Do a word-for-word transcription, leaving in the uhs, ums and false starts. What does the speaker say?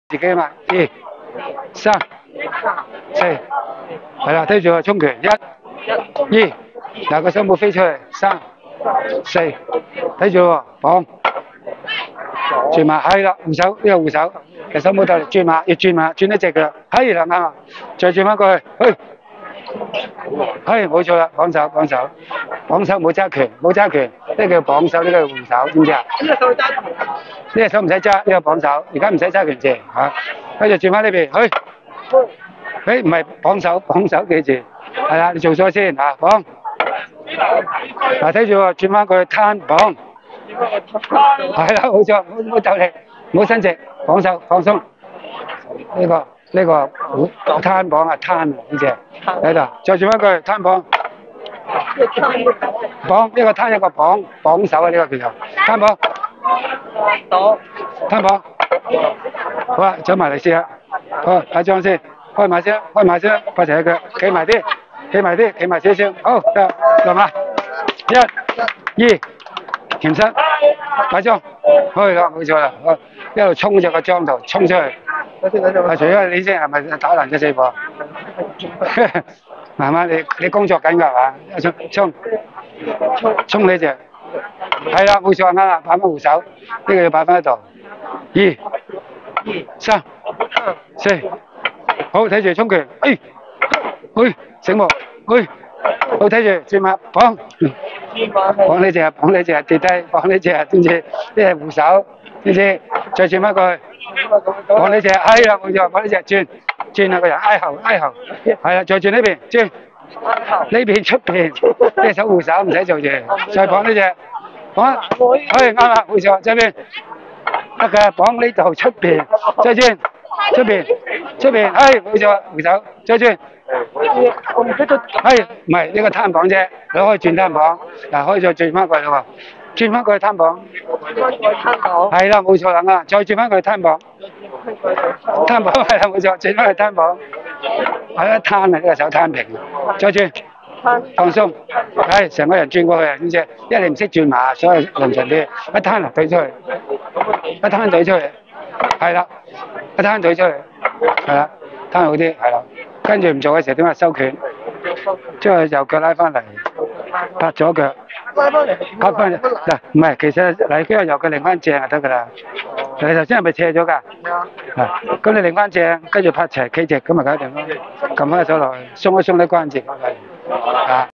自己嘛，二、三、四，係啦，睇住我衝拳，一、二，嗱個手冇飛出嚟，三、四，睇住喎，綁，轉埋，係啦，護手呢個護手，隻手冇帶力，轉埋，要轉埋，轉一隻腳，係啦啱啊，再轉翻過去，去，係冇錯啦，綁手綁手，綁手冇揸拳，冇揸拳，呢個叫綁手，呢個叫護手，知唔知啊？呢個手揸，呢個手唔使揸，呢個綁手，而家唔使揸拳字嚇，跟住轉翻呢邊，去，誒唔係綁手，綁手記住，係啦，你做咗先嚇，綁，嗱睇住喎，轉翻過去攤綁，係啦冇錯，冇冇鬥力，冇伸直，綁手放鬆，呢個呢個攤綁啊攤啊呢隻，喺度，再轉翻過去攤綁。綁一個攤一個綁，綁手啊呢個叫做攤綁，攤綁，好啦，走埋嚟試下，好，打張先，開埋先，開埋先，發齊隻腳，企埋啲，企埋啲，企埋少少，好，得，落馬，一、二，鉗身，擺張，去啦，冇錯啦，好，一路衝咗個張度，衝出去，啊，除咗你先係咪打爛隻四婆？媽媽，你你工作緊㗎係嘛？衝衝衝呢隻，係啦，冇錯啱啦，擺翻護手，呢個要擺翻喺度。二、三、四，好睇住衝拳，哎，去醒目，去，好睇住轉馬綁，綁呢隻綁呢隻跌低，綁呢隻知唔知？呢隻護手，知唔知？再轉翻過去，綁呢隻，係啦，冇錯，綁呢隻轉。轉下個人挨後挨後，係啦，再轉呢邊轉，呢邊出邊，呢手護手唔使做嘢，再綁呢隻，綁，係啱啦，冇錯，側邊得嘅，綁呢度出邊，再轉出邊出邊，係冇錯，護手再轉，係唔係呢個攤綁啫，你可以轉攤綁，嗱可以再轉翻過去喎，轉翻過去攤綁，係啦冇錯啦啱，再轉翻過去攤綁。攤綁係啦，冇錯，轉翻去攤綁，係一攤啊，呢個手攤平，再轉，放鬆，係成個人轉過去啊，呢隻，因為你唔識轉馬，所以論盡啲，一攤啊，對出去，一攤對出去，係啦，一攤對出去，係啦，攤好啲，係啦，跟住唔做嘅時候點啊收拳，將佢右腳拉翻嚟，拍左腳，拍翻嚟，嗱唔係，其實嗱，跟住右腳擰翻正就得㗎啦。你頭先係咪斜咗㗎？啊，咁你擰翻正，跟住拍齊企直，咁咪搞掂咯。撳翻個手落去，鬆一鬆啲關節，啊。